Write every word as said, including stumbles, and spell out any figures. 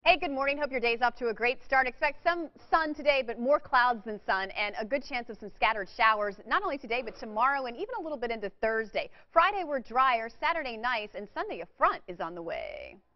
Hey, good morning. Hope your day's off to a great start. Expect some sun today, but more clouds than sun, and a good chance of some scattered showers, not only today, but tomorrow and even a little bit into Thursday. Friday, we're drier, Saturday, nice, and Sunday, a front is on the way.